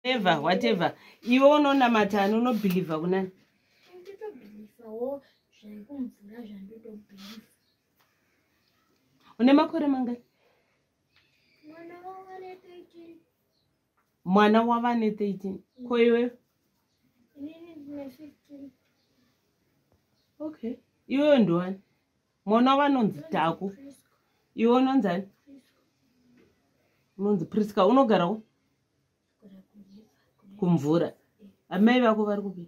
whatever. Iwe unonamata unobhilivha kunani? Une makore mangani? Mwana wavane 13. Ko iwe? Okay. Iwe ndoani? Mwana vanonzi Taku. Iwe unonzani? Unonzi Priska. Unogarawo? Kumvura. Amai vako vari kupi?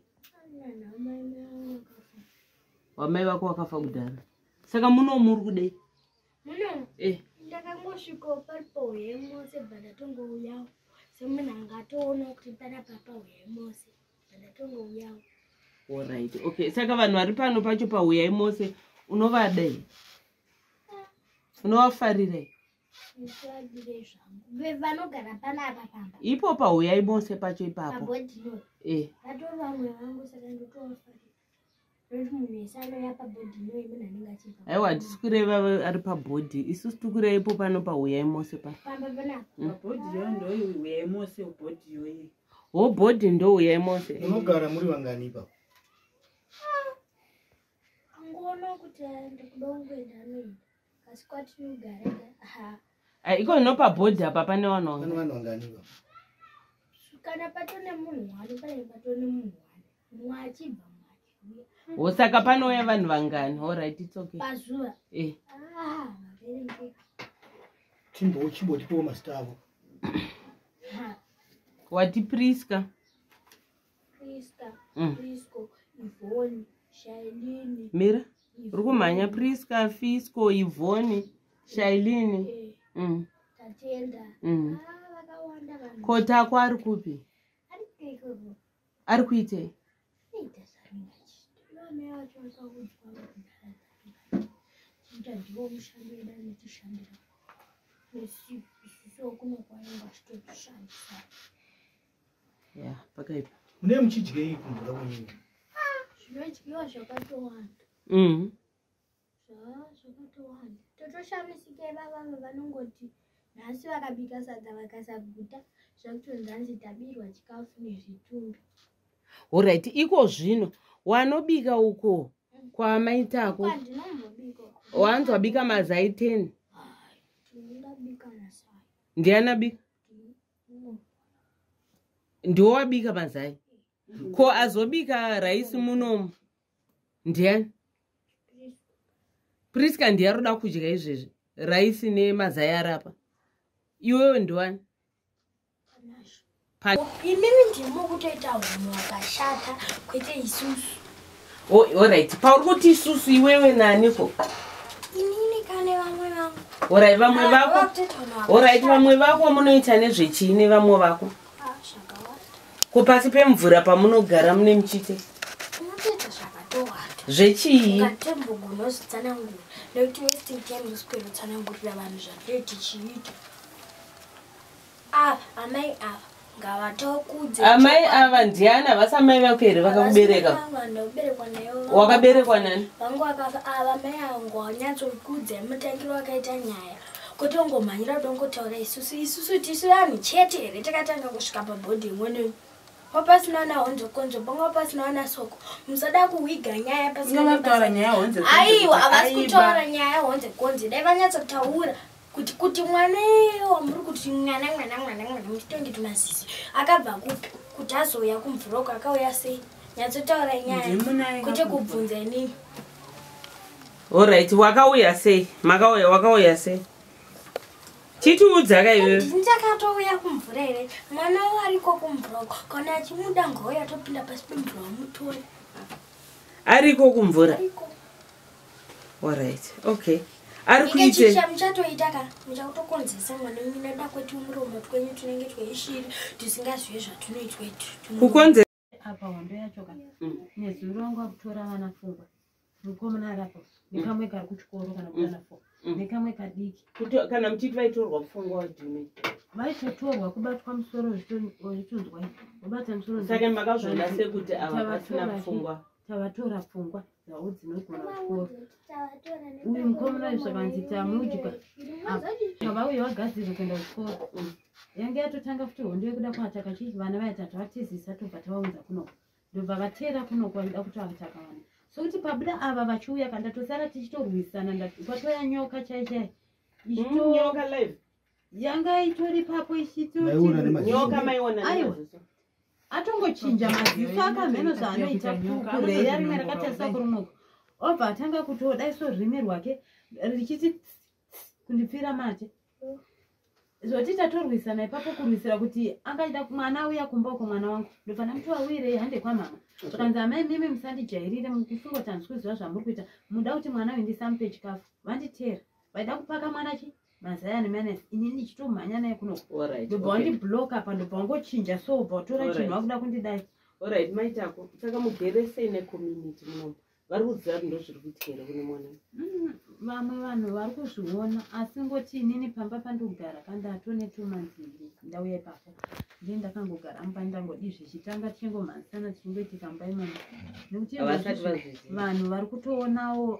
Amai vako wakafa kudhara. Saka muno muri kudei? Muno? Ndakangosvika paripo hwemose bhandatongouyawo. Semunhu angatoona kuti pana papa hwemose bhandatongouyawo. Alright. Okay. Saka vanhu vari pano pacho pahuyai mose unovadai? Unovafarira? Vanogara panapa pamba. Ipo pahuyai mose pacho ipapo. Pabhodhino. Vato vamwe vangu saka ndotovafarira. Aiwa handisi kureva ari pabhodhi. Isusu tikureva ipo pano pahuyai mose pa. Pamba panapa. Pabhodhi yo ndo huyai mose ubhodhi yoyi. Ho bhodhi ndo huyai mose. Unogara muri vangani ipapo? Angoona kuti ndakuda kungoenda noenda. Kasi kwatinogara iko no pabhodhi apa pane vanhu vangani? Pane vanhu vangani ipapo? Kana patone munhu wani pane patone munhu wani. Mumwe achibva Osaka panouya vanhu vangani? Alright, it's okay. Pazuva? Chimbotipowo mazita avo. Wati Priska? Prisco, Ivoni, Shailini. Mira? Uri kumhanya Priska, Fisco, Ivoni, Shailini. Tatenda. Vakawanda vanhu. Kota ako ari kupi? Ari kuitei? Yeah, pakaipa. Mune muchidyei kumvura kwenyini? Zvinodyiwa zvakatowanda. Zvakatowanda. Totoshamisike vamwe vanongoti nhasi vakabika sadza vakasaguta zvakutonzi hanzi tabirwa chikafu nezvitumbi. Alright, iko zvino wanobika uko kwa amai tako? Wanzwa bika mazai 10? Ndiani bika? Ndiwo wabika mazai? Ko azobika raisi munomu? Ndiani? Priska ndiye aroda kudya izvezvi raisi nemazai arapa. Iwewe ndiwani? Imimi ndimo kutoita hunhu hwakashata kwete isusu. Alright, pauri kuti isusu iwewe naniko? Inini kane vamwe vangu. Alright, vamwe vako? Alright, vamwe vako munoita nezvechii nevamwe vako? Zvakawanda. Ko pasi pemvura pamunogara mune muchite? Unotoita zvakatowanda. Zvechii? Ungatembogona nekuti wasting time usipere kutsanangurira vanhu zvatiri tichiita. Amai ava ngavatokudze. Amai ava ndiani? Havasi amai vako here vakakubereka? Wakaberekwa nani? Vangu vakafa. Amai angu wanyatsokudze mutangiro wakaita nyaya. Kutongomhanyira dongotaura isusu tisu vanhu chete here takatanga kusvika pabhodhi imwe. Wapasina na honzo konzo bonga wapasina na soko. Musada kuwiga nyaya pasina. Ngavataura nyaya honzo. Aiwa havasi kutaura nyaya honzo konzo. Dai vanyatsotaura kuti mwana wamuri kuti mwana muchitonge tumasisi akabva kupi kuti azouya kumvuroko akauya sei nyatsotaura nyaya kuti kubvunza inini. Alright, wakauya sei? Wakauya sei? Chitiudza kaiwe. Ndakatouya kumvura here. Mwana ariko kumvuroko. Kana achimuda ngouya topinda pasi pemvura wamutora. Ariko kumvura? Alright, okay. Ari kuite muchatoita ka muchakutokonzesa mwana wemina da kwetu muromo twenyu tunenge tweishiri tisingazive zvatunoitwa kukonze apa wando yacho ka nezuro wangu akutora vana pfungwa mukomana arapo nekamwe kari kuchikoro kana kuana 4 nekamwe kadiki kana muchiti vaitorwa pfungwa wadhimi vaitotorwa kubatwa musoro zvitonzwa kubata musoro saka makazvona sekuti ava vasina pfungwa tavatora pfungwa dzavo dzinogona kuchikoro. Uyu mukomana uyu zvakanzi tamudya vauya vagadzirwa kuenda kuchikoro. Yange yatotanga futi hondo yekuda kuataka chii vana vaitatu vatizisa tobva tavaunza kunoko ndobva vatera kunoko vachida kuti vataka vana. So kuti pabuda ava vachiuya kana ndatosara tichitorwisana kwatoya nyoka chaichai nyoka live yanga itori papo nyoka maiona aiwa atongochinja maziso akamheno zvaanoita kureya rimwe rakatarisa kurumoko obva atanga kutoda iso rime rwake richiti kundipfira mate zvoti tatorwisana ipapo kurwisira kuti angaida mwana auya kumboko mwana wangu ndofana muti wawire hande kwamama zvakanzi amai mimi musandijairire mukufunga kuti handisikuziva zvamuri kuita muda kuti mwana uyu ndisamupe chikafu vanditera vaida kupaka mwana chi mazaya nemanesi ini ndichitomhanya naye kunoko ndobva wandibloka apa ndobva wangochinja so ubva watora chinhu wakuda kundidai. Alright maitako saka mugeresei necommunity munomu vari kuziva kuti ndozviri kuitika here kune mwana vamwe vanhu vari kuzviona asi ngoti inini pamba pandogara kandatone 2 months ndauya ipapo ndiye ndakangogara mumba ndangodi zvichitanga tichingomhanyisana tichingoitika mumba imomo nekuti vanhu vari kutoonawo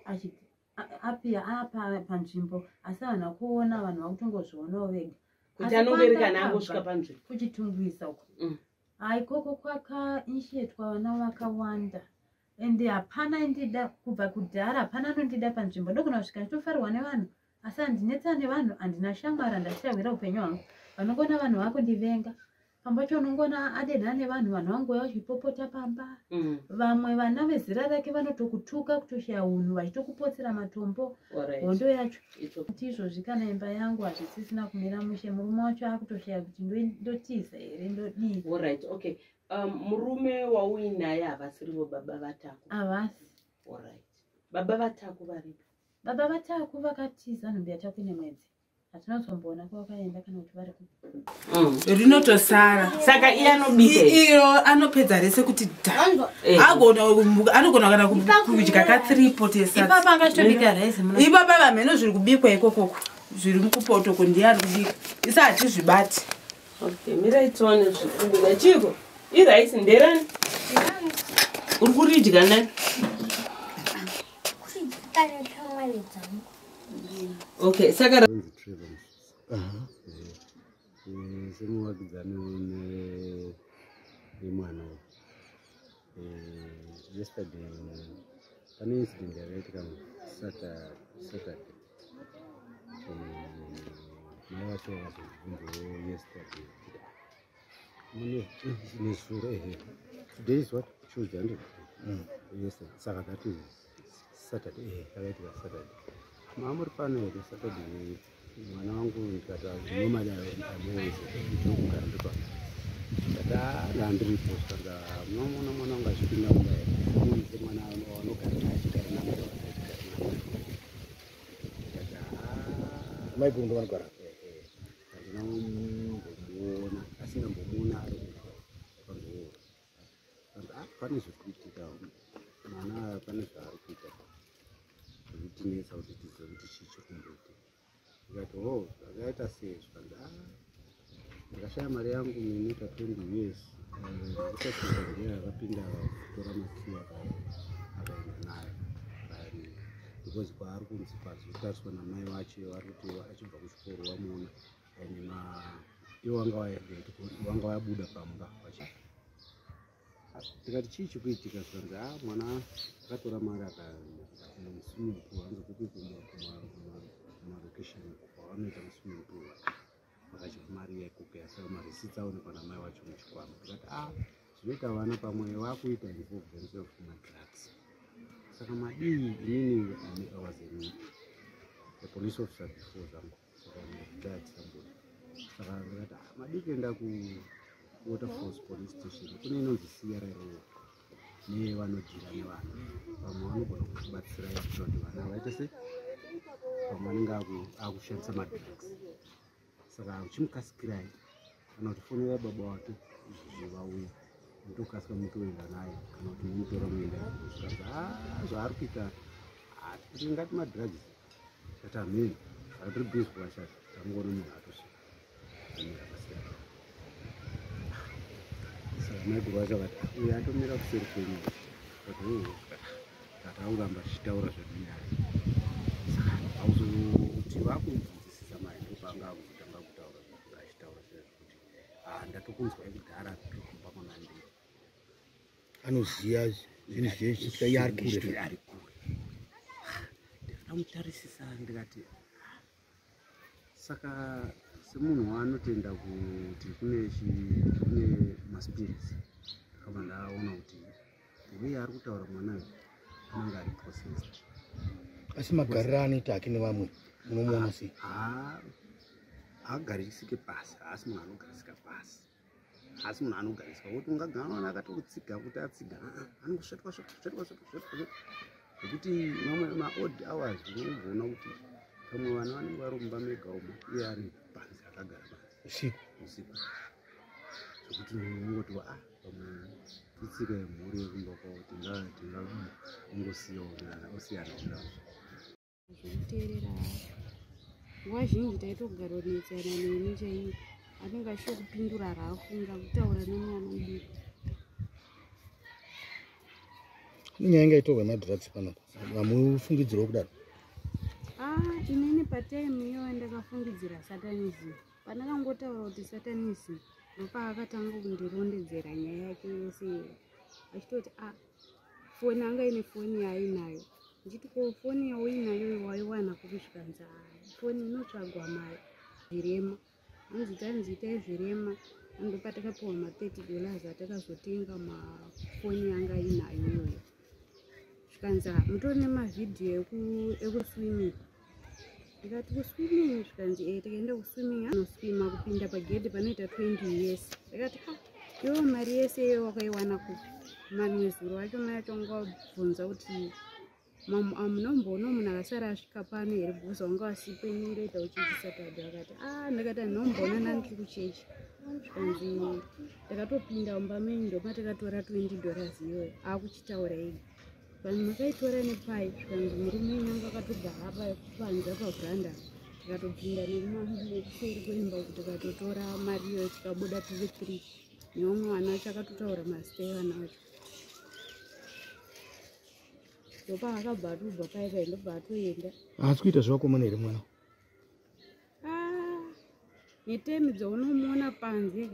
apa panzvimbo asi havana kuona vanhu vakutongozvionawo vega kuti anoberekana angosvika panzvimbo kuchitungwisa uko haikoko kwakainitiatwa vana vakawanda ende hapana indida kubva kudhara hapana anondida panzvimbo ndogona kusvika nditofarirwa nevanhu asi handinetsa nevanhu handina shamwara ndachitawira upenyu hwangu vanongona vanhu vako ndivenga pamba cho unongona adenha nevanhu vanhu vangoya vachipopota pamba vamwe vana vezera rake vanotokutuka kutoshaya unhu vachitokupotsera matombo hondo yacho kuti izvozvi kana imba yangu hazvisisina kumira mushe murume wacho akutoshaya kuti ndotiza here ndodii. Alright, okay. Murume wauinaye havasirivo baba vatako? Havasi. Alright. Baba vatako varipo? Baba vatako vakatiza nhumbi yatako ine mwedzi. Hatinazomboona kwavakaenda kana kuti varipo. Rinotosara. Saka iye anobika iyo anopedza rese kuti anogona kana kudya ka3 pot esadza. Ipapa angachitobika rice muno. Ipapa vamheno zviri kubikwa ikokoko zviri mukupoto ndiye ari kubika isati zvibati. Okay, mirai tione zvikubika chiko irice nderani uri kuridya nani? Okay, saka semuvakidzani nemwana yesterday pane incident yakaitika Saturday mai vacho vakazobvunzawo yesterday neshure today is what Tuesday and yesterday saka that is Saturday yakaitika Saturday maamuri pano here Saturday mwana wangu ndikati normally ndinogara ndipa ndati handiripo saka munoona mwana wangu achipinda mumba here mwana wanogara achigara namai maiguru ndovanogara handina kumbomuona asingambomuona ari panzoo pane zviri kuitika mwana pane zvaari kuita zvitinesa kuti tizive kuti chii chiri kumboitika ndikati zvakaita sei zvikanzi ndakashaya mari yangu minoita 20 years ndikasazia akapinda kutora makiwa akaenda nayo because kwaari kunzi pazvitariswa namai vacho vari kuti achibva kuchikoro wamuona ane iwo wanga wabuda pamba ndikati chii chikuitika zvikanzi mwana akatora mari akamuswimming pool anzokuti kumalocation kwavanoita muswimming pool akachipa mari yaikuka yasaka marisitsi aonekwa namai wacho muchikwama ndikati zvinoita vana pamwe vakuita involve themselves kumadrugs saka madii inini I was a police officer before zangu saka retired somebody saka ndikati madii kuenda kuWaterfalls police station kune inonzi CRRO nevanodhira nevanhu vamwe vanogona kubatsira kuti vana vaite se pamwe vanenge akushandisa madrugs saka uchimukasikirai kana kutifonera baba wake izvozvo vauya mutokasika mutoenda naye kana kuti mutora muenda saka zvaari kuita kuti ngati madrugs kati ameni saka tiri busy kuvashata tangoona munhu atosvika akasiyana saka maiguru vacho vakati uyo atomira kuseri kwenyu tatauramba tichitaura zveduyari saka auzoti vakunzwisisa mai ndopanga kutanga kutaura achitaura zvezvekuti ndatokunzwai kudhara kubva kuna ndii anoziya zvinhu zveshe ari kure ndakatamutarisa ndikati saka semunhu waanotenda kuti kune maspirits ndakabva ndaona kuti uye ari kutaura mwanayo anenge ari processed asi magariro anoita ake nevamwe unomuona sei agarisike pasi asi munhu anogarisika pasi asi munhu anogarisika kuti ungagana akatotsiga kuti atsiga anongosvetwa zvekuti mamwe maodd hours unozoona kuti pamwe vana vanenge vari mumba mega umo uye ari panze akagara panze usiku zvekuti ungoti pamwe tutsika yemhuri yekumba kwavo tingangosiyawo osiyana kudaro zvekuteerera nguva zhinji taitogara kunetsana neni chaiyi anenge achito kupindura raafunga kutaura nemwana mudiki inyaya ingaitorwa madrugs panapa vamufungidzirwa kudaro inini pataimu iyoyo ndakafungidzira satanism pandakangotaura kuti satanism ndopaakatanga kundirondedzera nyaya yake yose achitoti foni anga ine foni yaainayo ndichiti ko foni yauinayo waiwana kupi zvikanzi foni inotsvagwa mazvirema anzi tanziitai zvirema andopa takapiwa ma$30 atakazotenga mafoni anga ainayo iyoyo zvikanzi mutori nemavhidhiyo ekuswimming ndikati kuswimming zvikanzi tikaenda kuswimming anoswima kupinda pagedhi panoita 20 years ndikati iwo mari yese iyo wakaiwana kupi mamwe zuro acho mai acho ngabvunza kuti munomboona munhu akasara asvika pano here bhuza wanga wasipenireta uchichisaturday akati ndakati ndinomboona nandiri kuchechi zvikanzi ndakatopinda mumba menyu ndoma takatora $20 iyoyo akuchitaura igi vanhu makaitora nepai zvikanzi murume wenyu akatogara panze pavhuranda tikatopinda nekuseri kweimba kuti tikatotora mari iyoyo tikabuda tiri 3 neumwe wana wacho akatotaura mazita evana vacho ndopa akabva atobva paipa ndobva atoenda haasi kuita zvevakomana here mwana netemi dzaunomuona panze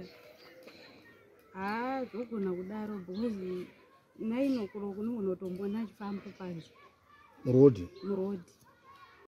zvogona kudaro because nainokuro kunogona kutombona achifamba panze murodhi